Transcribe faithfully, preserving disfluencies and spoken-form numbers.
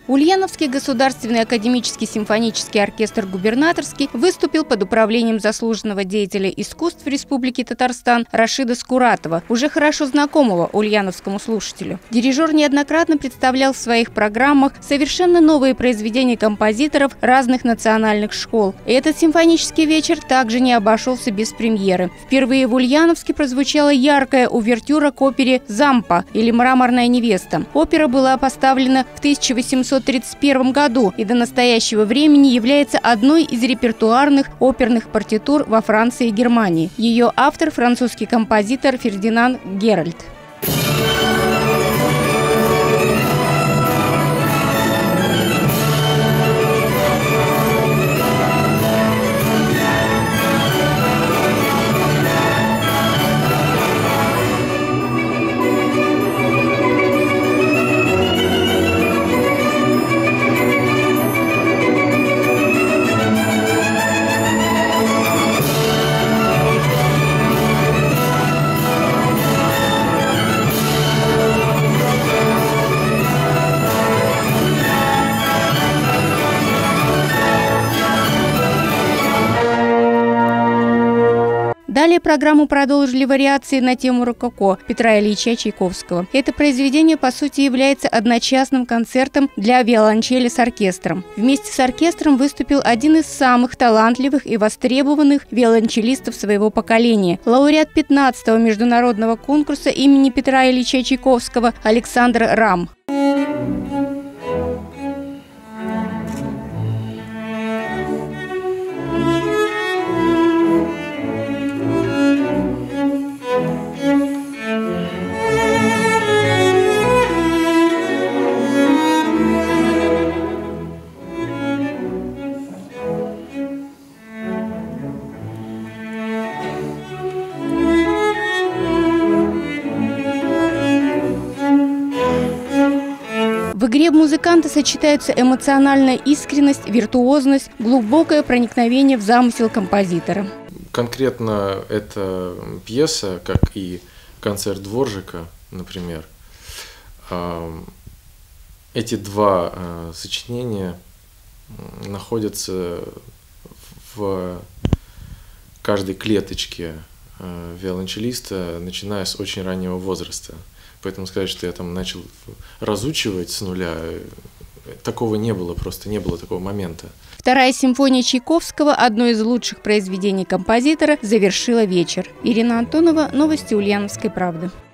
Ульяновский государственный академический симфонический оркестр «Губернаторский» выступил под управлением заслуженного деятеля искусств Республики Татарстан Рашида Скуратова, уже хорошо знакомого ульяновскому слушателю. Дирижер неоднократно представлял в своих программах совершенно новые произведения композиторов разных национальных школ. И этот симфонический вечер также не обошелся без премьеры. Впервые в Ульяновске прозвучала яркая увертюра к опере «Зампа» или «Мраморная невеста». Опера была поставлена в тысяча восемьсот тридцать первом году и до настоящего времени является одной из репертуарных оперных партитур во Франции и Германии. Ее автор – французский композитор Фердинанд Геральд. Далее программу продолжили вариации на тему рококо Петра Ильича Чайковского. Это произведение, по сути, является одночасным концертом для виолончели с оркестром. Вместе с оркестром выступил один из самых талантливых и востребованных виолончелистов своего поколения – лауреат пятнадцатого международного конкурса имени Петра Ильича Чайковского Александр Рам. В игре музыканта сочетаются эмоциональная искренность, виртуозность, глубокое проникновение в замысел композитора. Конкретно эта пьеса, как и концерт Дворжика, например, эти два сочинения находятся в каждой клеточке виолончелиста, начиная с очень раннего возраста. Поэтому сказать, что я там начал разучивать с нуля, такого не было, просто не было такого момента. Вторая симфония Чайковского, одно из лучших произведений композитора, завершила вечер. Ирина Антонова, новости Ульяновской правды.